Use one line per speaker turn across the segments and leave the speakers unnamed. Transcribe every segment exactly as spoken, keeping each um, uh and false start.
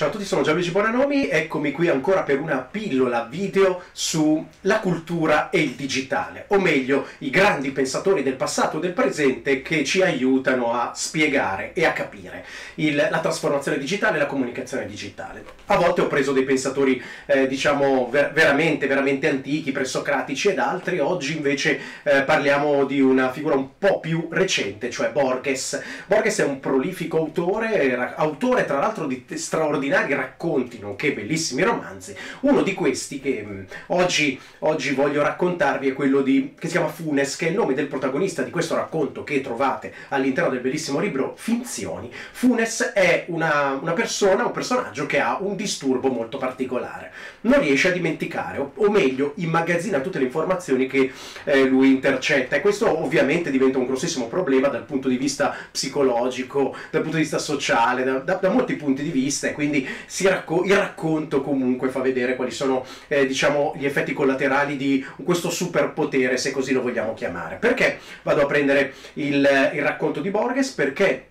Ciao a tutti, sono Gianluigi Bonanomi, eccomi qui ancora per una pillola video sulla cultura e il digitale, o meglio, i grandi pensatori del passato e del presente che ci aiutano a spiegare e a capire il, la trasformazione digitale e la comunicazione digitale. A volte ho preso dei pensatori, eh, diciamo, ver veramente, veramente antichi, presocratici ed altri, oggi invece eh, parliamo di una figura un po' più recente, cioè Borges. Borges è un prolifico autore, autore tra l'altro di straordinari racconti, nonché bellissimi romanzi. Uno di questi che mh, oggi, oggi voglio raccontarvi è quello di, che si chiama Funes, che è il nome del protagonista di questo racconto che trovate all'interno del bellissimo libro Finzioni. Funes è una, una persona, un personaggio che ha un disturbo molto particolare. Non riesce a dimenticare, o, o meglio, immagazzina tutte le informazioni che eh, lui intercetta, e questo ovviamente diventa un grossissimo problema dal punto di vista psicologico, dal punto di vista sociale, da, da, da molti punti di vista, e quindi si racco il racconto comunque fa vedere quali sono eh, diciamo gli effetti collaterali di questo superpotere, se così lo vogliamo chiamare. Perché vado a prendere il, il racconto di Borges? Perché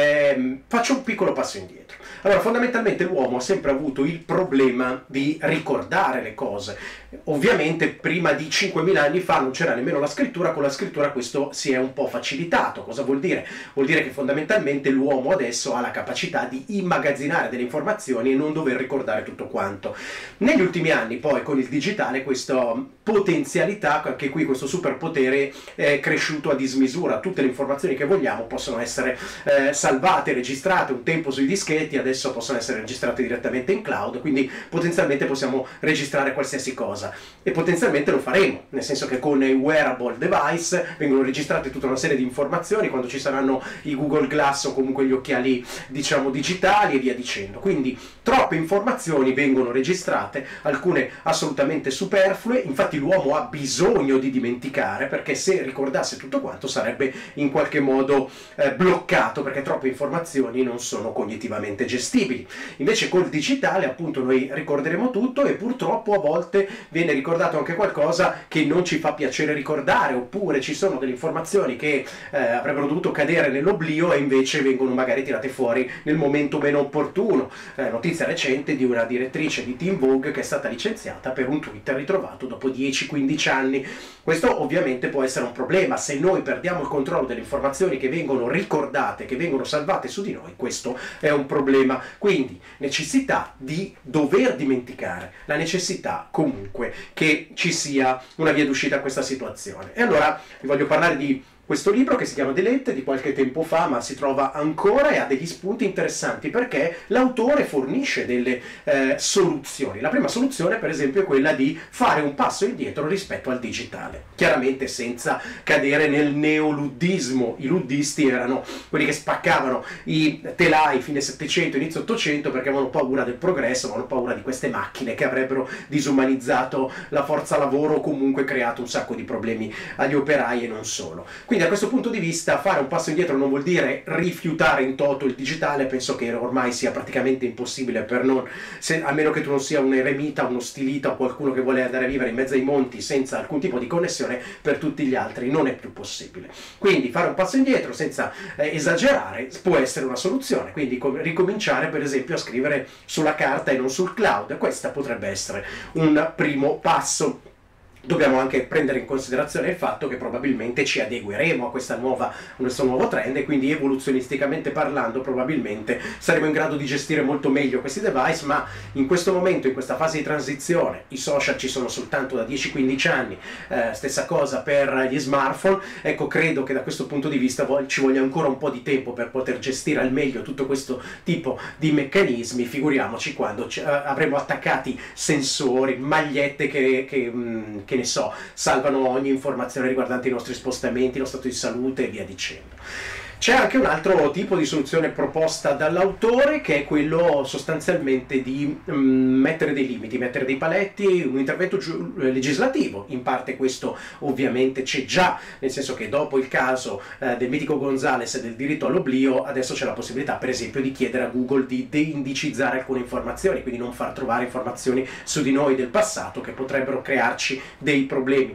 eh, faccio un piccolo passo indietro. Allora, fondamentalmente l'uomo ha sempre avuto il problema di ricordare le cose. Ovviamente prima di cinquemila anni fa non c'era nemmeno la scrittura, con la scrittura questo si è un po' facilitato. Cosa vuol dire? Vuol dire che fondamentalmente l'uomo adesso ha la capacità di immagazzinare delle informazioni e non dover ricordare tutto quanto. Negli ultimi anni poi con il digitale questa potenzialità, anche qui questo superpotere è cresciuto a dismisura. Tutte le informazioni che vogliamo possono essere eh, salvate, registrate un tempo sui dischetti, adesso possono essere registrate direttamente in cloud, quindi potenzialmente possiamo registrare qualsiasi cosa. E potenzialmente lo faremo, nel senso che con i wearable device vengono registrate tutta una serie di informazioni quando ci saranno i Google Glass o comunque gli occhiali, diciamo, digitali e via dicendo. Quindi troppe informazioni vengono registrate, alcune assolutamente superflue. Infatti l'uomo ha bisogno di dimenticare, perché se ricordasse tutto quanto sarebbe in qualche modo eh, bloccato, perché troppe informazioni non sono cognitivamente gestibili. Invece col digitale appunto noi ricorderemo tutto, e purtroppo a volte viene ricordato anche qualcosa che non ci fa piacere ricordare, oppure ci sono delle informazioni che eh, avrebbero dovuto cadere nell'oblio e invece vengono magari tirate fuori nel momento meno opportuno. Eh, notizia recente di una direttrice di Teen Vogue che è stata licenziata per un Twitter ritrovato dopo dieci quindici anni. Questo ovviamente può essere un problema. Se noi perdiamo il controllo delle informazioni che vengono ricordate, che vengono salvate su di noi, questo è un problema. Quindi necessità di dover dimenticare, la necessità comunque che ci sia una via d'uscita a questa situazione. E allora vi voglio parlare di questo libro che si chiama Delette, di qualche tempo fa, ma si trova ancora e ha degli spunti interessanti, perché l'autore fornisce delle eh, soluzioni. La prima soluzione, per esempio, è quella di fare un passo indietro rispetto al digitale, chiaramente senza cadere nel neoluddismo. I luddisti erano quelli che spaccavano i telai fine Settecento, inizio Ottocento, perché avevano paura del progresso, avevano paura di queste macchine che avrebbero disumanizzato la forza lavoro o comunque creato un sacco di problemi agli operai e non solo. Quindi da questo punto di vista fare un passo indietro non vuol dire rifiutare in toto il digitale. Penso che ormai sia praticamente impossibile, per non, se, a meno che tu non sia un eremita, uno stilita o qualcuno che vuole andare a vivere in mezzo ai monti senza alcun tipo di connessione, per tutti gli altri non è più possibile. Quindi fare un passo indietro senza eh, esagerare può essere una soluzione, quindi ricominciare per esempio a scrivere sulla carta e non sul cloud. Questa potrebbe essere un primo passo. Dobbiamo anche prendere in considerazione il fatto che probabilmente ci adegueremo a questa nuova, a questo nuovo trend, e quindi evoluzionisticamente parlando probabilmente saremo in grado di gestire molto meglio questi device. Ma in questo momento, in questa fase di transizione, i social ci sono soltanto da dieci quindici anni, eh, stessa cosa per gli smartphone. Ecco, credo che da questo punto di vista ci voglia ancora un po' di tempo per poter gestire al meglio tutto questo tipo di meccanismi. Figuriamoci quando eh, avremo attaccati sensori, magliette che, che mh, che ne so, salvano ogni informazione riguardante i nostri spostamenti, lo stato di salute e via dicendo. C'è anche un altro tipo di soluzione proposta dall'autore, che è quello sostanzialmente di mm, mettere dei limiti, mettere dei paletti, un intervento legislativo. In parte questo ovviamente c'è già, nel senso che dopo il caso eh, del mitico Gonzales e del diritto all'oblio, adesso c'è la possibilità per esempio di chiedere a Google di deindicizzare alcune informazioni, quindi non far trovare informazioni su di noi del passato che potrebbero crearci dei problemi.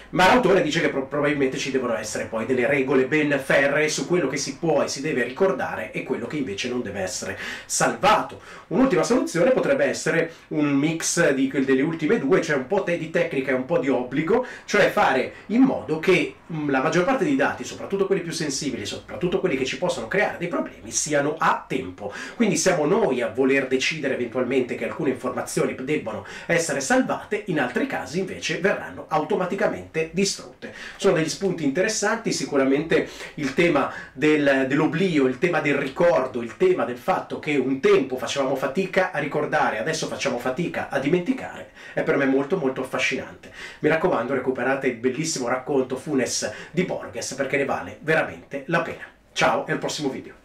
Ma l'autore dice che pro- probabilmente ci devono essere poi delle regole ben ferree su quello che si può e si deve ricordare e quello che invece non deve essere salvato. Un'ultima soluzione potrebbe essere un mix di, delle ultime due, cioè un po' di tecnica e un po' di obbligo, cioè fare in modo che mh, la maggior parte dei dati, soprattutto quelli più sensibili, soprattutto quelli che ci possono creare dei problemi, siano a tempo. Quindi siamo noi a voler decidere eventualmente che alcune informazioni debbano essere salvate, in altri casi invece verranno automaticamente distrutte. Sono degli spunti interessanti, sicuramente il tema del, dell'oblio, il tema del ricordo, il tema del fatto che un tempo facevamo fatica a ricordare, adesso facciamo fatica a dimenticare, è per me molto molto affascinante. Mi raccomando, recuperate il bellissimo racconto Funes di Borges perché ne vale veramente la pena. Ciao e al prossimo video.